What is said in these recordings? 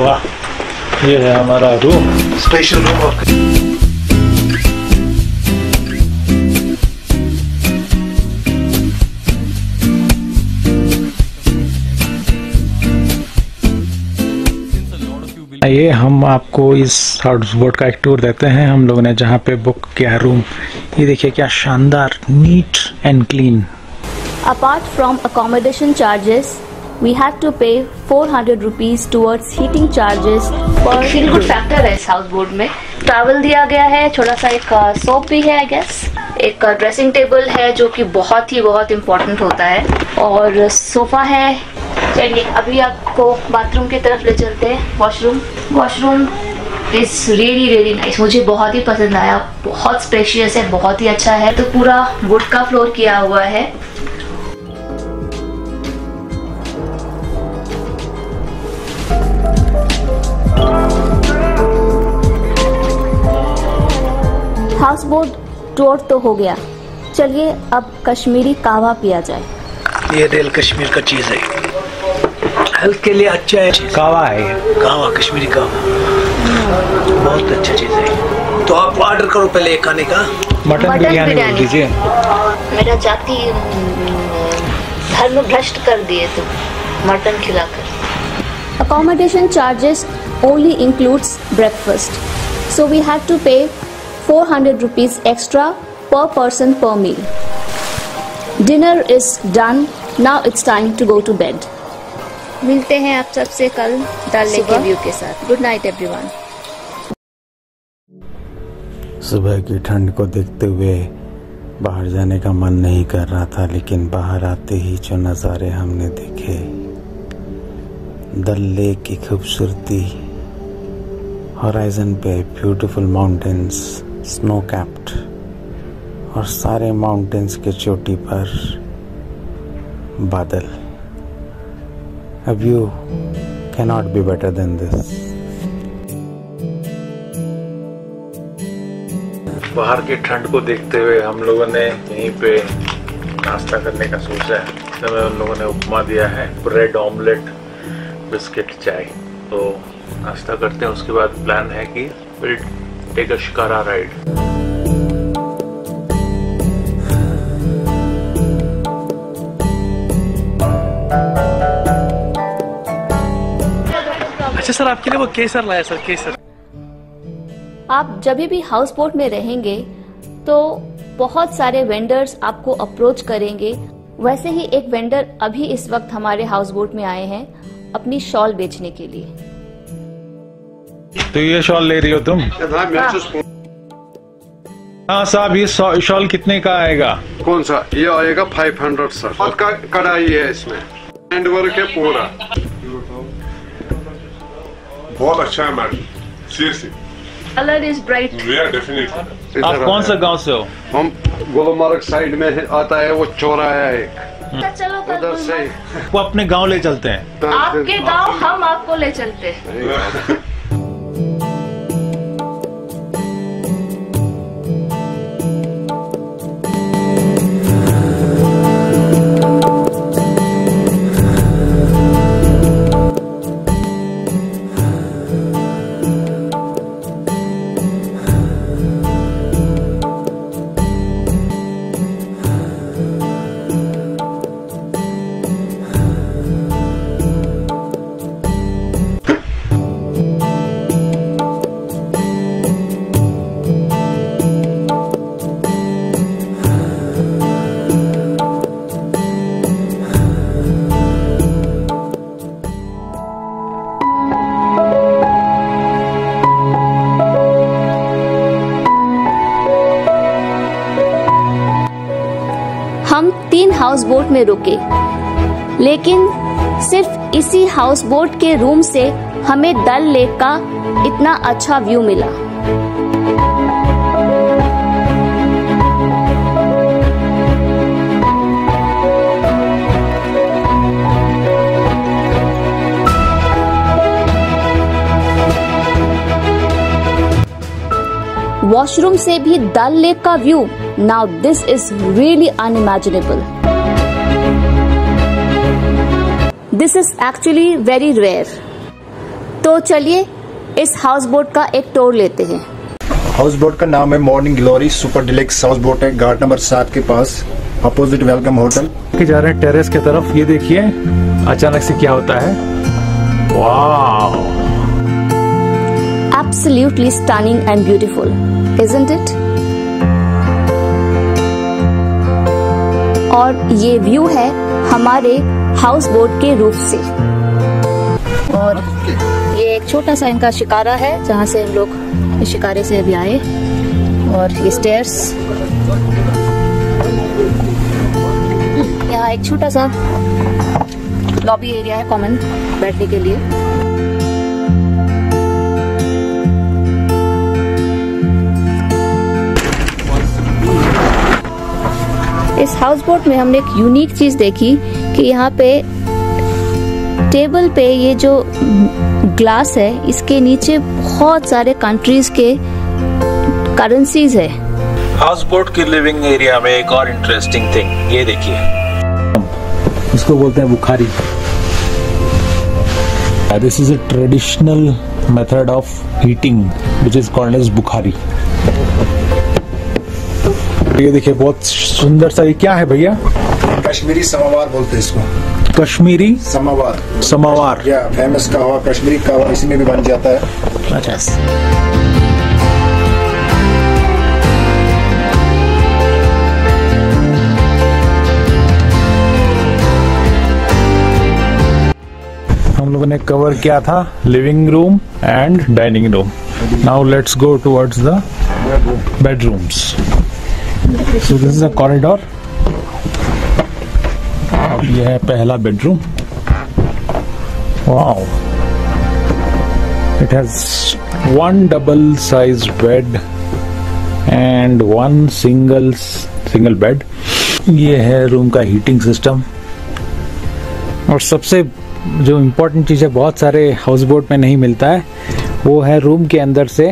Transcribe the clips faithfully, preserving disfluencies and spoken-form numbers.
वाह, ये है हमारा रूम, स्पेशल रूम। ये हम आपको इस हाउस बोट का एक टूर देते हैं हम लोगों ने जहाँ पे बुक किया रूम। ये देखिए क्या शानदार, neat and clean. Apart from accommodation charges, we had to pay four hundred rupees towards heating charges per day. Feel good factor है इस हाउस बोट में। टॉवल दिया गया है, छोटा सा एक सोप भी है आई गेस, एक ड्रेसिंग टेबल है जो कि बहुत ही बहुत इम्पोर्टेंट होता है, और सोफा है। चलिए अभी आपको बाथरूम की तरफ ले चलते हैं। Washroom washroom is really really nice, मुझे बहुत ही पसंद आया। बहुत स्पेशियस है, बहुत ही अच्छा है। तो पूरा वुड का फ्लोर किया हुआ है। हाउस बोट टूर तो हो गया, चलिए अब कश्मीरी कावा पिया जाए। ये रेल कश्मीर का चीज है, हेल्थ के लिए अच्छा है। कावा है ये, कावा, कश्मीरी कावा, बहुत अच्छा चीज है। तो आप ऑर्डर करो पहले खाने का। मटन बिरयानी बोल दीजिए। मेरा जाति धर्म भ्रष्ट कर दिए तुम, मटन खिलाकर। Accommodation charges only includes breakfast, so we had to pay four hundred rupees extra per person per meal. Dinner is done, now it's time to go to bed. मिलते हैं आप सबसे कल डल लेक के व्यू के साथ। Good night everyone. सुबह की ठंड को देखते हुए बाहर जाने का मन नहीं कर रहा था, लेकिन बाहर आते ही जो नज़ारे हमने देखे, डल लेक की खूबसूरती, होराइजन पे ब्यूटीफुल माउंटेन्स, स्नो कैप्ड, और सारे माउंटेन्स के चोटी पर बादल। A view cannot be better than this. बाहर की ठंड को देखते हुए हम लोगों ने यहीं पे नाश्ता करने का सोचा है। तो उन लोगों ने उपमा दिया है, ब्रेड ऑमलेट, बिस्किट, चाय। तो नाश्ता करते हैं, उसके बाद प्लान है कि will take a shikara ride. अच्छा सर, आपके लिए वो केसर लाया सर, केसर। आप जब भी हाउस बोट में रहेंगे तो बहुत सारे वेंडर्स आपको अप्रोच करेंगे। वैसे ही एक वेंडर अभी इस वक्त हमारे हाउस बोट में आए हैं अपनी शॉल बेचने के लिए। तो ये शॉल ले रही हो तुम? हाँ साहब, ये शॉल कितने का आएगा? कौन सा? ये आएगा फाइव हंड्रेड सर। का कढ़ाई है इसमें, हैंड वर्क है पूरा, बहुत अच्छा है madam, seriously. Colour is bright. Definitely. आप कौन सा गांव से हो? हम गुलमर्ग साइड में आता है वो चौराहा है एक, चलो उधर से वो अपने गांव ले चलते हैं। आपके गांव हम आपको ले चलते हैं। हम तीन हाउस बोट में रुके, लेकिन सिर्फ इसी हाउस बोट के रूम से हमें डल लेक का इतना अच्छा व्यू मिला। वॉशरूम से भी डल लेक का view, now this is really unimaginable. This is actually very rare. तो चलिए इस हाउस बोट का एक टूर लेते हैं। हाउस बोट का नाम है morning glory super deluxe house boat है, घाट नंबर सात के पास अपोजिट वेलकम होटल के जा रहे हैं टेरेस की तरफ। ये देखिए अचानक से क्या होता है। वाव, Absolutely stunning and beautiful, isn't it? और ये व्यू है हमारे हाउस बोट के रूफ से। और ये एक छोटा सा इनका शिकारा है जहाँ से हम लोग इस शिकारे से अभी आए। और ये स्टेयर्स, यहाँ एक छोटा सा लॉबी एरिया है कॉमन बैठने के लिए। इस हाउस बोट में हमने एक यूनिक चीज देखी कि यहाँ पे टेबल पे ये जो ग्लास है इसके नीचे बहुत सारे कंट्रीज के करेंसीज है। हाउस बोट की लिविंग एरिया में एक और इंटरेस्टिंग थिंग ये देखिए, इसको बोलते हैं bukhari. This is a traditional method of heating which is called as bukhari. ये देखिए बहुत सुंदर सा, ये क्या है भैया? कश्मीरी समावार बोलते हैं इसको। कश्मीरी समावार समावार या फेमस कहवा, कश्मीरी कहवा इसी में भी बन जाता है। अच्छा, हम लोगों ने कवर किया था living room and dining room. Now let's go towards the bedrooms. So this is a corridor। अब यह है पहला bedroom. Wow, it has one double sized bed and one single single bed। ये है रूम का heating system. और सबसे जो इम्पोर्टेंट चीज है, बहुत सारे हाउस बोट में नहीं मिलता है, वो है रूम के अंदर से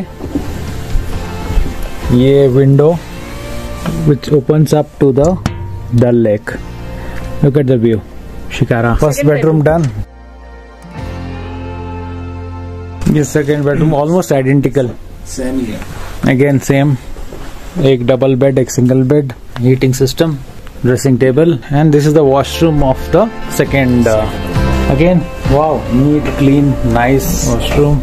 ये window which opens up to the Dal Lake। Look at the view, Shikara। First bedroom done। This second bedroom almost identical। Same here। Again same, एक double bed, एक single bed, heating system, dressing table, and this is the washroom of the second। Uh, again, wow, neat, clean, nice washroom।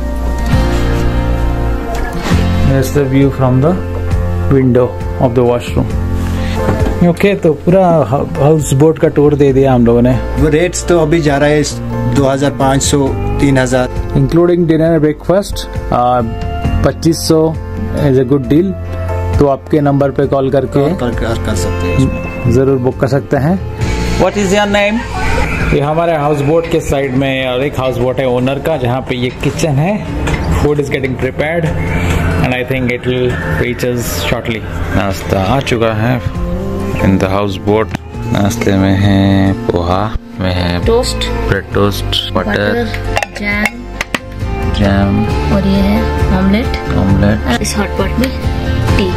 There's the view from the window of the washroom। Okay okay, तो पूरा house boat का tour दे दिया हम लोगों ने। वो rates तो अभी जा रहा है दो हजार पाँच सौ तीन हजार इंक्लूडिंग डिनर ब्रेकफास्ट पच्चीस सौ इज ए गुड डील। तो आपके नंबर पे कॉल करके कर, कर, कर सकते हैं, जरूर बुक कर सकते हैं। What is your name? ये हमारे हाउस बोट के साइड में और एक हाउस बोट है ओनर का, जहाँ पे ये किचन है। Food is getting prepared and I think it will reach us shortly। नाश्ता आ चुका है इन द हाउस बोट। नाश्ते में है पोहा, में है toast, bread toast, butter, jam jam, और ये है ऑमलेट। ऑमलेट इस हॉट पॉट में टी।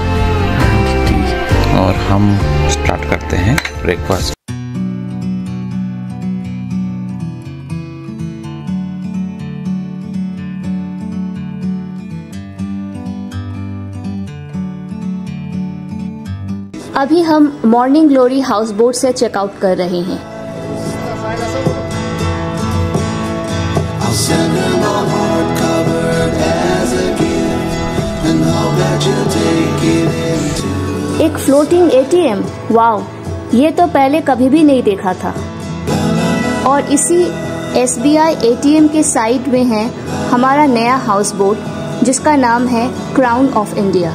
और हम स्टार्ट करते हैं ब्रेकफास्ट। अभी हम मॉर्निंग ग्लोरी हाउस बोट से चेकआउट कर रहे हैं। एक फ्लोटिंग एटीएम, वाओ, ये तो पहले कभी भी नहीं देखा था। और इसी एसबीआई एटीएम के साइड में है हमारा नया हाउस बोट जिसका नाम है क्राउन ऑफ इंडिया।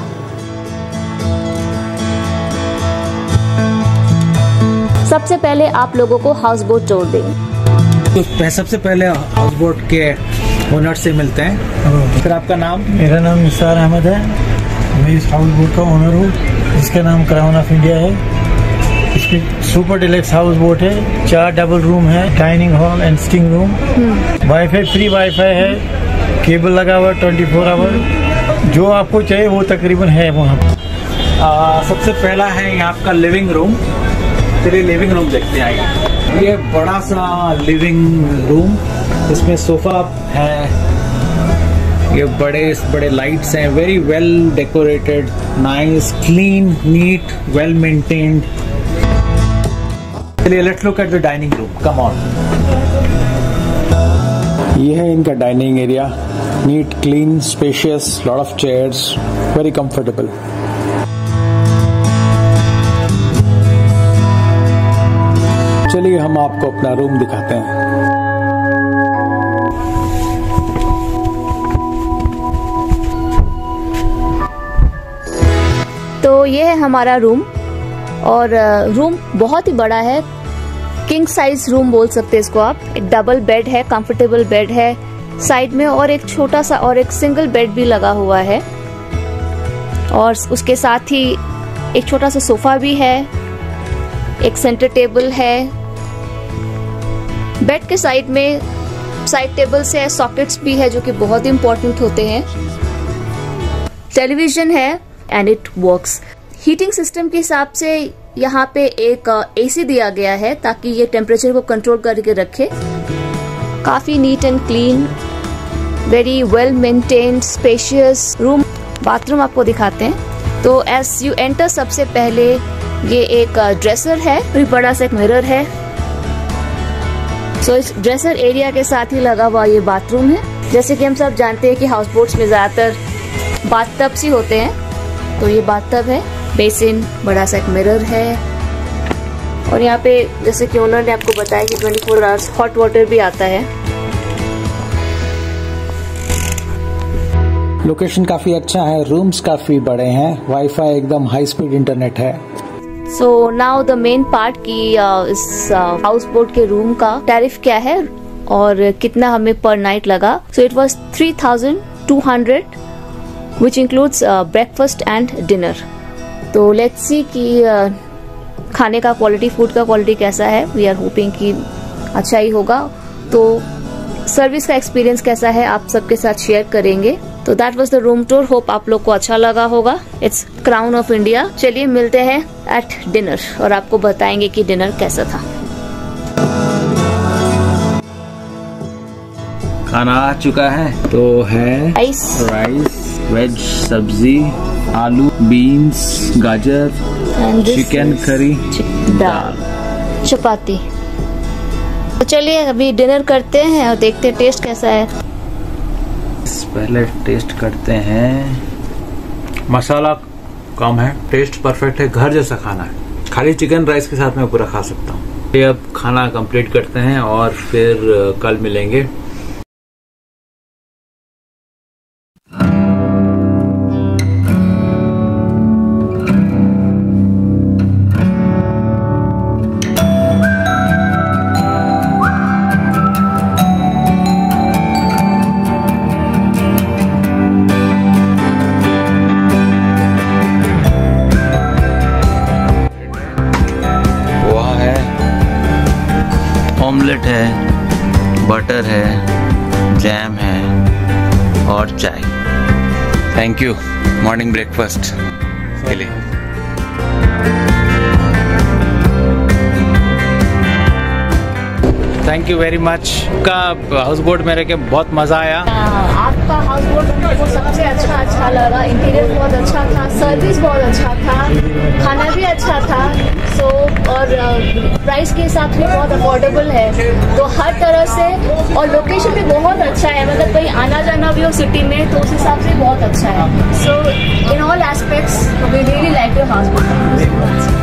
सबसे पहले आप लोगों को हाउस बोट जोड़ देंगे। तो सबसे पहले हाउस बोट के ओनर से मिलते हैं। फिर आपका नाम? मेरा नाम निसार अहमद है। मैं इस हाउस बोट का ओनर हूँ जिसका नाम क्राउन ऑफ इंडिया है। इसकी सुपर डिलक्स हाउस बोट है। चार डबल रूम है, dining hall and sitting room. Wifi free wifi है, केबल लगा हुआ ट्वेंटी फोर आवर। जो आपको चाहिए वो तकरीबन है वहाँ। सबसे पहला है यहाँ आपका लिविंग रूम। चलिए लिविंग रूम देखते हैं। ये बड़ा सा लिविंग रूम, इसमें सोफा है, ये बड़े बड़े लाइट्स हैं, very well decorated, nice, clean, neat, well maintained. चलिए let's look at the dining room, come on. ये है इनका dining area, neat, clean, spacious, lot of chairs, very comfortable. चलिए हम आपको अपना रूम दिखाते हैं। तो ये है हमारा रूम, और रूम बहुत ही बड़ा है, किंग साइज रूम बोल सकते हैं इसको आप। एक डबल बेड है, कंफर्टेबल बेड है साइड में, और एक छोटा सा और एक सिंगल बेड भी लगा हुआ है, और उसके साथ ही एक छोटा सा सोफा भी है, एक सेंटर टेबल है। बेड के साइड में साइड टेबल्स है, सॉकेट्स भी है जो कि बहुत इंपॉर्टेंट होते हैं। टेलीविजन है and it works. Heating system के हिसाब से यहाँ पे एक एसी दिया गया है ताकि ये टेम्परेचर को कंट्रोल करके रखे। काफी neat and clean, very well maintained, spacious room. Bathroom आपको दिखाते हैं। तो एज यू एंटर सबसे पहले ये एक ड्रेसर है, फिर बड़ा सा एक मिरर है। सो so, इस ड्रेसर एरिया के साथ ही लगा हुआ ये बाथरूम है। जैसे कि हम सब जानते हैं कि हाउस बोट्स में ज्यादातर बाथटब्स ही होते हैं, तो ये बाथटब है, बेसिन, बड़ा सा एक मिरर है, और यहाँ पे जैसे कि ओनर ने आपको बताया कि twenty four hours hot water भी आता है। लोकेशन काफी अच्छा है, रूम्स काफी बड़े हैं, वाईफाई एकदम हाई स्पीड इंटरनेट है। So now the main part की uh, इस हाउस uh, बोट के रूम का टैरिफ क्या है और कितना हमें पर नाइट लगा। So it was three thousand two hundred which includes uh, breakfast and dinner। तो let's see कि uh, खाने का क्वालिटी, फूड का क्वालिटी कैसा है। वी आर होपिंग कि अच्छा ही होगा। तो सर्विस का एक्सपीरियंस कैसा है आप सबके साथ शेयर करेंगे। तो that was the room tour, hope आप लोग को अच्छा लगा होगा। It's crown of India. चलिए मिलते हैं एट डिनर और आपको बताएंगे कि डिनर कैसा था। खाना आ चुका है, तो है राइस राइस वेज सब्जी, आलू, बीन्स, गाजर, चिकन करी, दाल, चपाती। तो चलिए अभी डिनर करते हैं और देखते हैं टेस्ट कैसा है। पहले टेस्ट करते हैं। मसाला कम है, टेस्ट परफेक्ट है, घर जैसा खाना है। खाली चिकन राइस के साथ मैं पूरा खा सकता हूँ। ये अब खाना कंप्लीट करते हैं और फिर कल मिलेंगे। ऑमलेट है, बटर है, जैम है और चाय। थैंक यू मॉर्निंग ब्रेकफास्ट के लिए। Thank you very much. का हाउस बोट में रह के बहुत मजा आया। आपका हाउस बोट को सबसे अच्छा अच्छा लगा। इंटीरियर बहुत अच्छा था, सर्विस बहुत अच्छा था, खाना भी अच्छा था। सो और प्राइस के हिसाब से बहुत अफोर्डेबल है, तो हर तरह से। और लोकेशन भी बहुत अच्छा है, मतलब कहीं आना जाना भी हो सिटी में तो उस हिसाब से बहुत अच्छा है। So in all aspects we really like your house boat.